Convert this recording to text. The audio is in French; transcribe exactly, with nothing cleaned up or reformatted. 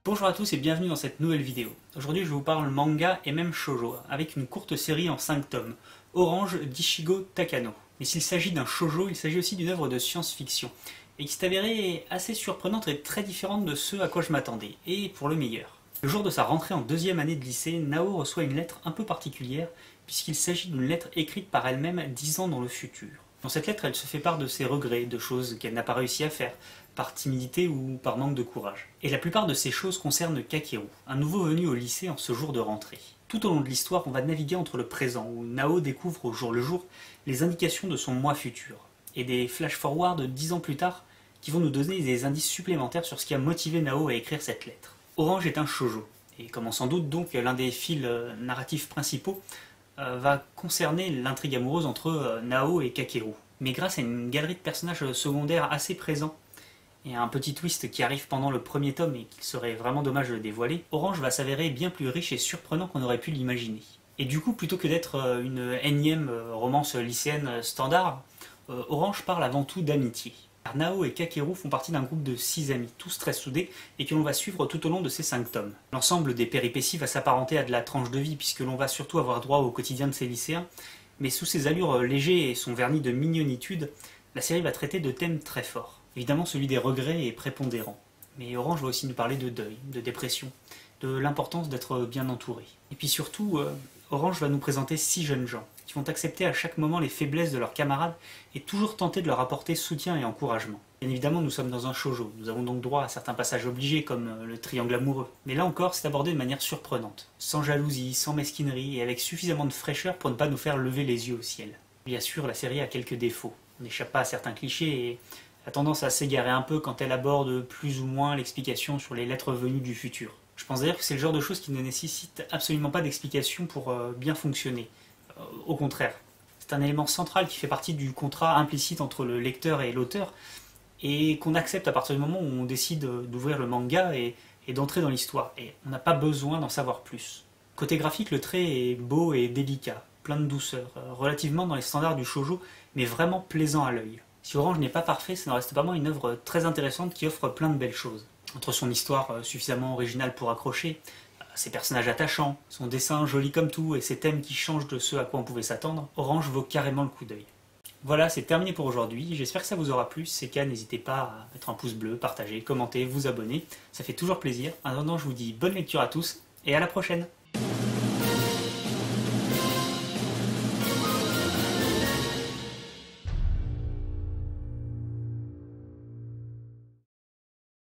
Bonjour à tous et bienvenue dans cette nouvelle vidéo. Aujourd'hui je vous parle manga et même shoujo, avec une courte série en cinq tomes, Orange d'Ichigo Takano. Mais s'il s'agit d'un shoujo, il s'agit aussi d'une œuvre de science-fiction, et qui s'est avérée assez surprenante et très différente de ce à quoi je m'attendais, et pour le meilleur. Le jour de sa rentrée en deuxième année de lycée, Nao reçoit une lettre un peu particulière, puisqu'il s'agit d'une lettre écrite par elle-même dix ans dans le futur. Dans cette lettre, elle se fait part de ses regrets, de choses qu'elle n'a pas réussi à faire, par timidité ou par manque de courage. Et la plupart de ces choses concernent Kakeru, un nouveau venu au lycée en ce jour de rentrée. Tout au long de l'histoire, on va naviguer entre le présent, où Nao découvre au jour le jour les indications de son moi futur, et des flash-forward dix ans plus tard qui vont nous donner des indices supplémentaires sur ce qui a motivé Nao à écrire cette lettre. Orange est un shoujo, et comme on s'en doute donc, l'un des fils narratifs principaux euh, va concerner l'intrigue amoureuse entre euh, Nao et Kakeru. Mais grâce à une galerie de personnages secondaires assez présents, et un petit twist qui arrive pendant le premier tome et qu'il serait vraiment dommage de dévoiler, Orange va s'avérer bien plus riche et surprenant qu'on aurait pu l'imaginer. Et du coup, plutôt que d'être une énième romance lycéenne standard, Orange parle avant tout d'amitié. Nao et Kakeru font partie d'un groupe de six amis, tous très soudés, et que l'on va suivre tout au long de ces cinq tomes. L'ensemble des péripéties va s'apparenter à de la tranche de vie, puisque l'on va surtout avoir droit au quotidien de ces lycéens, mais sous ses allures légères et son vernis de mignonitude, la série va traiter de thèmes très forts. Évidemment, celui des regrets est prépondérant. Mais Orange va aussi nous parler de deuil, de dépression, de l'importance d'être bien entouré. Et puis surtout, euh, Orange va nous présenter six jeunes gens, qui vont accepter à chaque moment les faiblesses de leurs camarades et toujours tenter de leur apporter soutien et encouragement. Bien évidemment, nous sommes dans un shoujo, nous avons donc droit à certains passages obligés comme le triangle amoureux. Mais là encore, c'est abordé de manière surprenante, sans jalousie, sans mesquinerie et avec suffisamment de fraîcheur pour ne pas nous faire lever les yeux au ciel. Bien sûr, la série a quelques défauts. On n'échappe pas à certains clichés et a tendance à s'égarer un peu quand elle aborde plus ou moins l'explication sur les lettres venues du futur. Je pense d'ailleurs que c'est le genre de choses qui ne nécessite absolument pas d'explication pour euh, bien fonctionner. Euh, au contraire, c'est un élément central qui fait partie du contrat implicite entre le lecteur et l'auteur, et qu'on accepte à partir du moment où on décide d'ouvrir le manga et, et d'entrer dans l'histoire, et on n'a pas besoin d'en savoir plus. Côté graphique, le trait est beau et délicat, plein de douceur, euh, relativement dans les standards du shoujo, mais vraiment plaisant à l'œil. Si Orange n'est pas parfait, ça ne reste pas moins une œuvre très intéressante qui offre plein de belles choses. Entre son histoire suffisamment originale pour accrocher, ses personnages attachants, son dessin joli comme tout et ses thèmes qui changent de ce à quoi on pouvait s'attendre, Orange vaut carrément le coup d'œil. Voilà, c'est terminé pour aujourd'hui, j'espère que ça vous aura plu, si c'est le cas, n'hésitez pas à mettre un pouce bleu, partager, commenter, vous abonner, ça fait toujours plaisir. En attendant, je vous dis bonne lecture à tous et à la prochaine.